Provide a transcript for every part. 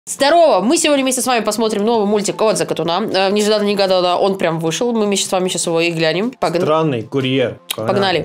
Здорово! Мы сегодня вместе с вами посмотрим новый мультик от Закатуна. Нежданно-негаданно он прям вышел. Мы вместе с вами сейчас его и глянем. Странный курьер. Погнали.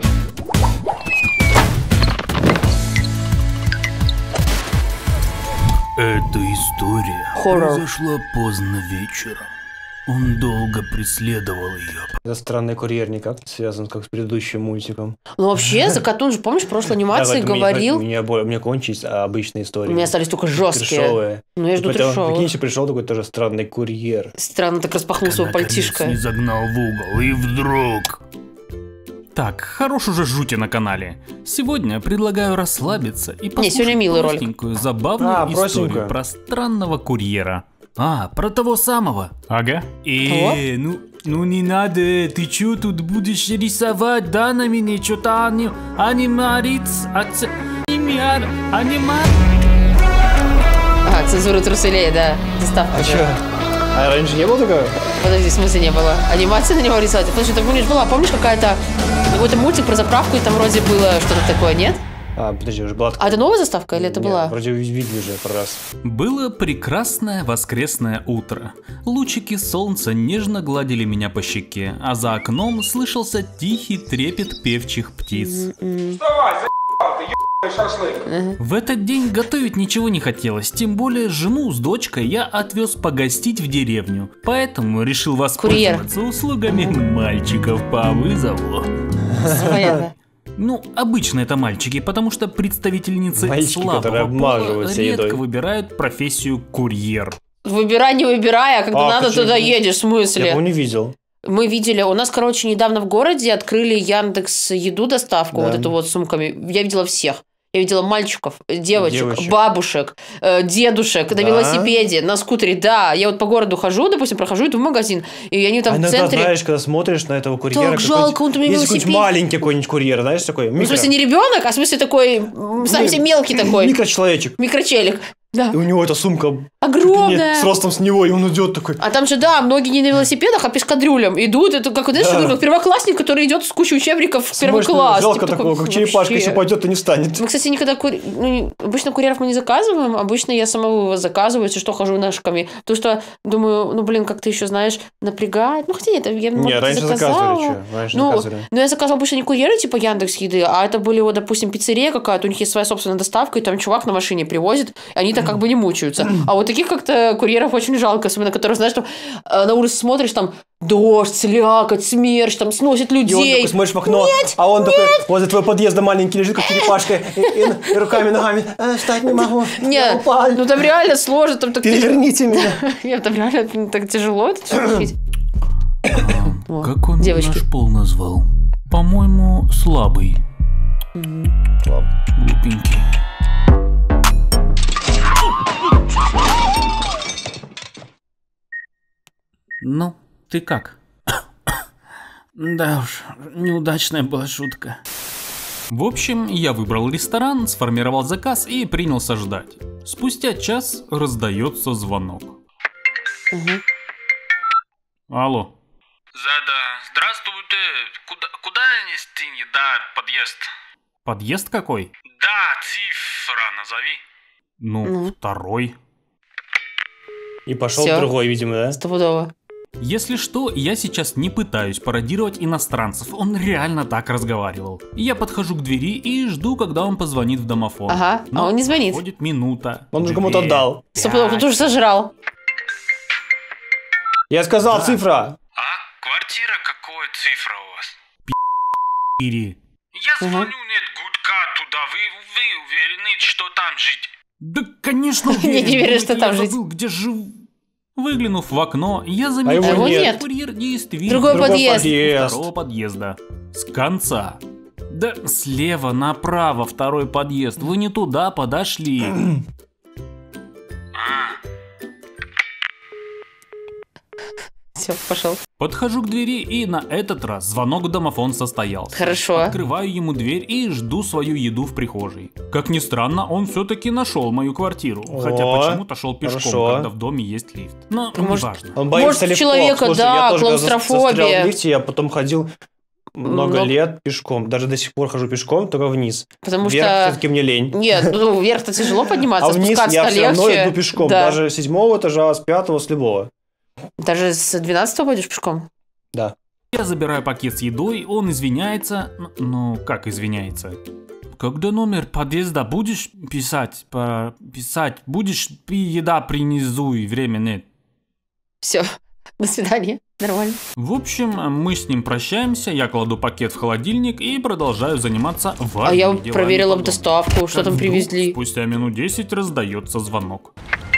Эта история произошла поздно вечером. Он долго преследовал ее. Это странный курьер никак не связан как с предыдущим мультиком. Ну вообще, Закатун же, помнишь, в прошлой анимации говорил... У меня кончились обычные истории. У меня остались только жесткие. Трешовые. Ну я жду трешовых. Прикинь, еще пришел такой тоже странный курьер. Странно так распахнул свой пальтишко. Не загнал в угол, и вдруг... Так, хорош уже жути на канале. Сегодня предлагаю расслабиться и послушать простенькую, забавную историю про странного курьера. Про того самого. Ага. Ну не надо, ты чё тут будешь рисовать, да, на меня что-то цензура труселей, да. Заставка. А чё? А раньше не было такого? Подожди, в смысле не было? Анимация на него рисовать? Потому что ты помнишь какая-то... Какой-то мультик про заправку, и там вроде было что-то такое, нет? Подожди, уже была такая. А это новая заставка или это была? Вроде видели уже пару раз. Было прекрасное воскресное утро. Лучики солнца нежно гладили меня по щеке, а за окном слышался тихий трепет певчих птиц. Вставай, за***л, ты ебаный шашлык. В этот день готовить ничего не хотелось, тем более жену с дочкой я отвез погостить в деревню, поэтому решил воспользоваться услугами мальчиков по вызову. Понятно. Ну, обычно это мальчики, потому что представительницы мальчики, слабого пола редко выбирают профессию курьер. Выбирай, не выбирай, а когда надо, туда едешь, в смысле? Я его не видел. Мы видели, у нас, короче, недавно в городе открыли Яндекс Еду доставку, вот эту вот сумками. Я видела всех. Я видела мальчиков, девочек, бабушек, дедушек на велосипеде, на скутере, да. Я вот по городу хожу, допустим, прохожу, иду в магазин, и они там в центре... знаешь, когда смотришь на этого курьера... Так жалко, он там на велосипеде. Есть маленький какой-нибудь курьер, знаешь, такой микро... В смысле, не ребенок, а в смысле такой совсем мелкий такой. Микрочеловечек. Микрочелик. Да. И у него эта сумка огромная, с ростом с него, и он идет такой. А там же, да, многие не на велосипедах, а пешкадрюлем идут. Это как, знаешь, как первоклассник, который идет с кучей учебников в первый класс. Жалко такого, как черепашка, если пойдет, то не встанет. Мы, кстати, никогда обычно курьеров мы не заказываем, обычно я сама его заказываю, если что, хожу ножками. Потому что думаю, как ты еще знаешь, напрягает. Ну, хотя нет, я раньше заказывали, что? Раньше заказывали. Ну, я заказывала обычно не курьеры, типа Яндекс.Еды, а это были, вот, допустим, пиццерия какая-то, у них есть своя собственная доставка, и там чувак на машине привозит, и они так как бы не мучаются. А вот таких как-то курьеров очень жалко, особенно которые, знаешь, там на улице смотришь, там дождь, слякоть, смерч, там сносит людей. И он такой смотришь в окно, а он такой возле твоего подъезда маленький лежит, как черепашка, и руками, ногами, встать не могу, я упал. Ну там реально сложно. Там так переверните меня. Нет, там реально так тяжело это все. Как он наш пол назвал? По-моему, слабый. Глупенький. Ну, ты как? Да уж, неудачная была шутка. В общем, я выбрал ресторан, сформировал заказ и принялся ждать. Спустя час раздается звонок. Алло. Здравствуйте. Куда нести? Да, подъезд. Подъезд какой? Да, цифра назови. Второй. И пошел другой, видимо, да? Стопудово. Если что, я сейчас не пытаюсь пародировать иностранцев, он реально так разговаривал. Я подхожу к двери и жду, когда он позвонит в домофон. Ага, а он не звонит. Проходит минута. Он уже кому-то отдал. Стопудово, кто-то уже сожрал. Я сказал цифра. Квартира какой цифра у вас? Пи***ри. Я звоню, нет гудка туда, вы уверены, что там жить? Да, конечно, уверен. Я не верю, что там жить. Где живу. Выглянув в окно, я заметил, его нет. Курьер действительно Другой подъезд. Второго подъезда. С конца. Да слева направо второй подъезд. Вы не туда подошли. Все, пошел. Подхожу к двери, и на этот раз звонок в домофон состоялся. Хорошо. Открываю ему дверь и жду свою еду в прихожей. Как ни странно, он все-таки нашел мою квартиру. Хотя почему-то шел пешком, когда в доме есть лифт. Но неважно. Он боится лифтов. Человека, Слушай, да, я тоже клаустрофобия. В лифте, я потом ходил, много лет пешком. Даже до сих пор хожу пешком, только вниз. Потому вверх что... все-таки мне лень. Нет, ну вверх-то тяжело подниматься, а вниз я все равно иду пешком. Да. Даже с 7-го этажа, с 5-го, с любого. Даже с 12-го пойдешь пешком? Да. Я забираю пакет с едой, он извиняется. Ну, как извиняется? Когда номер подъезда будешь писать, будешь еда принизу, и время нет. Все, до свидания, нормально. В общем, мы с ним прощаемся, я кладу пакет в холодильник и продолжаю заниматься важными делами. А я проверила доставку, что там привезли. Спустя минут 10 раздается звонок.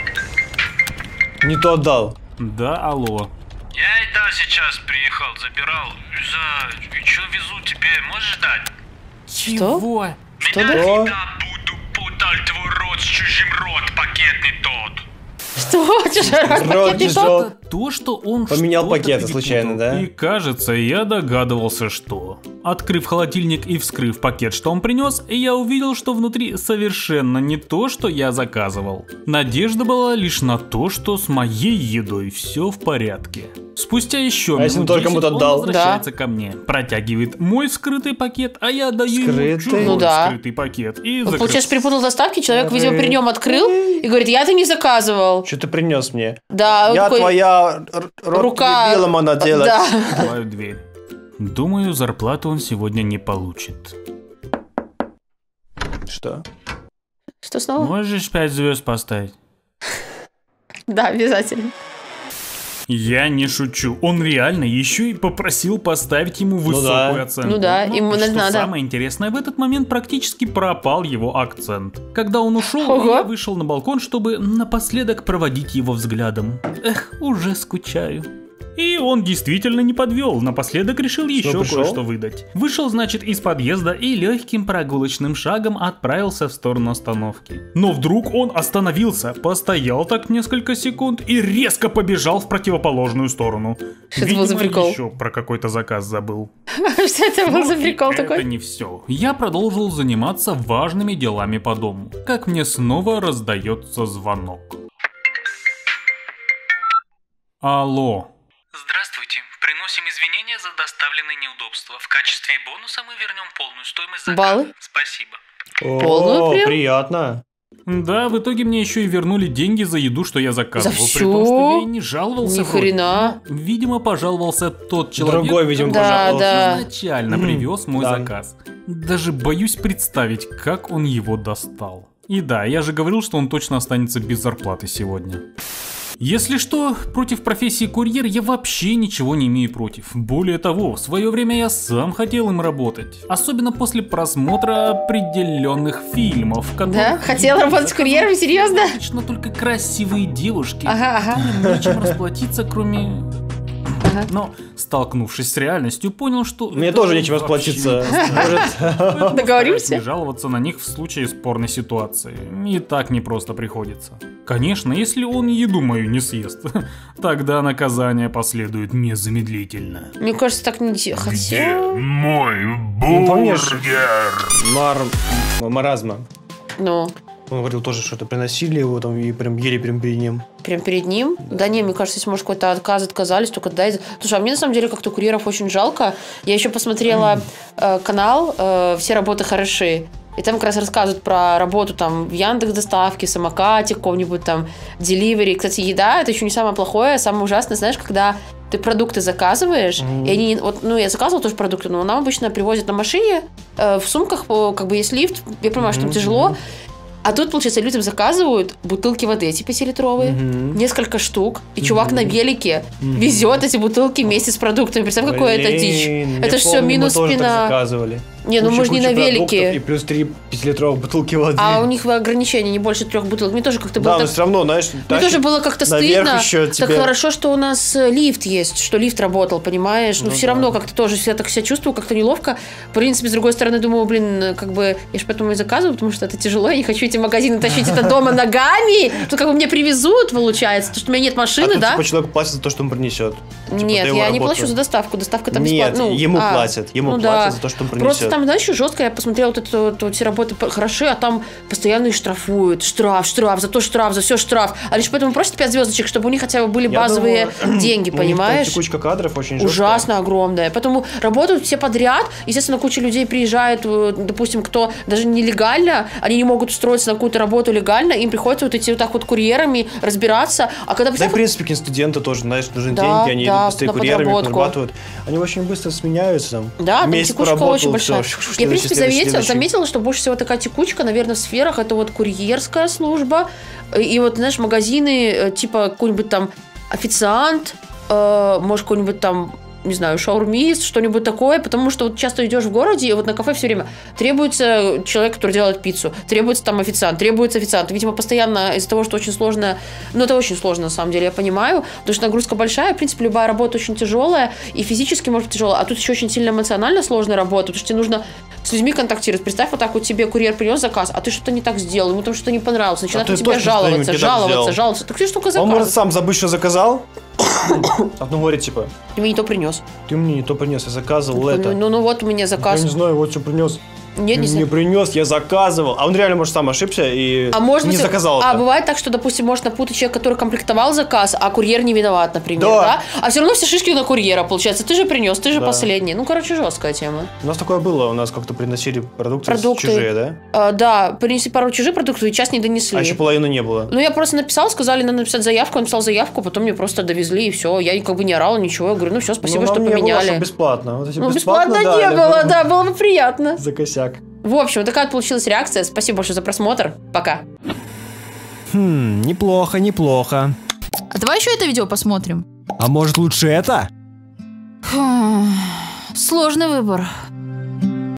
Не то отдал. Да, алло. Я сейчас приехал, забирал. Что везу тебе, можешь ждать? Чего? Что? Меня всегда буду путать твой рот с чужим рот, пакет не тот. Что? Чужой пакет не тот? То, что он поменял пакеты случайно, да? И кажется, я догадывался, что. Открыв холодильник и вскрыв пакет, что он принес, я увидел, что внутри совершенно не то, что я заказывал. Надежда была лишь на то, что с моей едой все в порядке. Спустя еще минут 10 он возвращается ко мне, протягивает мой скрытый пакет, а я даю ему чужой скрытый пакет. И получается, перепутал доставки, человек, видимо, при нем открыл и говорит, я это не заказывал. Что ты принес мне? Да. Я твоя рука белым она делать. Да. Открываю дверь. Думаю, зарплату он сегодня не получит. Что? Что снова? Можешь 5 звезд поставить? Да, обязательно. Я не шучу. Он реально еще и попросил поставить ему высокую оценку. Ну да, ему надо. Самое интересное, в этот момент практически пропал его акцент. Когда он ушел, я вышел на балкон, чтобы напоследок проводить его взглядом. Эх, уже скучаю. И он действительно не подвел, напоследок решил еще кое-что выдать. Вышел, значит, из подъезда и легким прогулочным шагом отправился в сторону остановки. Но вдруг он остановился, постоял так несколько секунд и резко побежал в противоположную сторону. Что это был за прикол? Еще про какой-то заказ забыл. Что это был за прикол такой? Это не все. Я продолжил заниматься важными делами по дому. Как мне снова раздается звонок. Алло. Здравствуйте. Приносим извинения за доставленные неудобства. В качестве бонуса мы вернем полную стоимость заказа. Баллы? Спасибо. Полную прям? Приятно. Да, в итоге мне еще и вернули деньги за еду, что я заказывал. За При том, что я всё? и не жаловался. Ни хрена. Видимо, пожаловался тот человек, Другой, видимо, пожаловался. который изначально привез мой заказ. Даже боюсь представить, как он его достал. И да, я же говорил, что он точно останется без зарплаты сегодня. Если что, против профессии курьер я вообще ничего не имею против. Более того, в свое время я сам хотел им работать. Особенно после просмотра определенных фильмов. Да? Хотел работать курьером? Серьезно? Обычно только красивые девушки, Ага. которым нечем расплатиться, кроме... Но, столкнувшись с реальностью, понял, что... Мне тоже нечем расплатиться. Договоримся? Не жаловаться на них в случае спорной ситуации. И так непросто приходится. Конечно, если он еду мою не съест, тогда наказание последует незамедлительно. Мне кажется, так не... Хотя... Мой Маразма. Ну... Он говорил тоже, что-то приносили его там и прям ели прям перед ним. Прям перед ним? Да не, мне кажется, если, может, какой-то отказались, только дай... Слушай, а мне на самом деле как-то курьеров очень жалко. Я еще посмотрела канал «Все работы хороши». И там как раз рассказывают про работу там в Яндекс.Доставке, самокате, каком-нибудь там деливери. Кстати, еда – это еще не самое плохое. Самое ужасное, знаешь, когда ты продукты заказываешь, и они, вот, ну, я заказывала тоже продукты, но нам обычно привозят на машине, в сумках, как бы есть лифт, я понимаю, что там тяжело. А тут, получается, людям заказывают бутылки воды эти 5-литровые, несколько штук, и чувак на велике везет эти бутылки вместе с продуктами. Представь, какое это дичь. Это же все минус спина. Не, ну мы же не на велике. И плюс 3 5-литровых бутылки воды. А у них ограничение не больше 3 бутылок. Мне тоже как-то было да, но все равно, знаешь, мне тоже было как-то стыдно. Так хорошо, что у нас лифт есть, что лифт работал, понимаешь? Но все равно как-то тоже я так себя чувствую, как-то неловко. В принципе, с другой стороны, думаю, блин, как бы я же поэтому и заказываю, потому что это тяжело, я не хочу эти магазины тащить это дома ногами. Тут как бы мне привезут, получается, потому что у меня нет машины, да? Типа человек платит за то, что он принесет. Нет, я не плачу за доставку. Доставка там бесплатно. Нет, ему платят. Ему платят за то, что он принесет. Просто там, знаешь, еще жестко, я посмотрела вот все работы хороши, а там постоянно их штрафуют. Штраф, за все штраф. А лишь поэтому просят 5 звездочек, чтобы у них хотя бы были базовые деньги, понимаешь? Текучка кадров очень жесткая. Ужасно огромная. Поэтому работают все подряд. Естественно, куча людей приезжает, допустим, кто даже нелегально, они не могут устроиться на какую-то работу легально, им приходится вот идти вот так вот курьерами разбираться. А когда, да и, в принципе, студенты тоже, знаешь, нужны деньги, они идут быстрее курьерами, зарабатывают. Они очень быстро сменяются там. Да, там текучка очень большая. Я, в принципе, заметила, что больше всего такая текучка, наверное, в сферах, это вот курьерская служба, и вот, знаешь, магазины, типа какой-нибудь там официант, может, какой-нибудь там, не знаю, шаурмист, что-нибудь такое, потому что вот часто идешь в городе, и вот на кафе все время требуется человек, который делает пиццу, требуется там официант. Видимо, постоянно из-за того, что очень сложно, ну, это очень сложно, на самом деле, я понимаю, потому что нагрузка большая, в принципе, любая работа очень тяжелая, и физически, может быть, тяжелая, а тут еще очень сильно эмоционально сложная работа, потому что тебе нужно с людьми контактировать. Представь, вот так вот тебе курьер принес заказ, а ты что-то не так сделал, ему там что-то не понравилось, начинает на тебя жаловаться. Так ты что только заказ? Он может сам забыть, что заказал, а потом говорит, типа... Ты мне не то принес. Ты мне не то принес, я заказывал это. Ну вот у меня заказ. Я не знаю, вот что принес. Нет, не принес, я заказывал. А он реально, может, сам ошибся и не заказал. А бывает так, что, допустим, может напутать человек, который комплектовал заказ, а курьер не виноват, например, да? А все равно все шишки на курьера, получается. Ты же принес, ты же последний. Ну, короче, жесткая тема. У нас такое было, у нас как-то приносили продукты чужие, да? Да, принесли пару чужих продуктов, и час не донесли. А еще половины не было. Ну, я просто написал, сказали, надо написать заявку, я написал заявку, потом мне просто довезли, и все. Я как бы не орала, ничего. Я говорю, ну все, спасибо, что поменяли. Было, бесплатно. Вот ну, бесплатно не было, да, было бы приятно. За косяк. В общем, такая вот получилась реакция. Спасибо большое за просмотр. Пока. Неплохо. А давай еще это видео посмотрим. А может лучше это? Сложный выбор.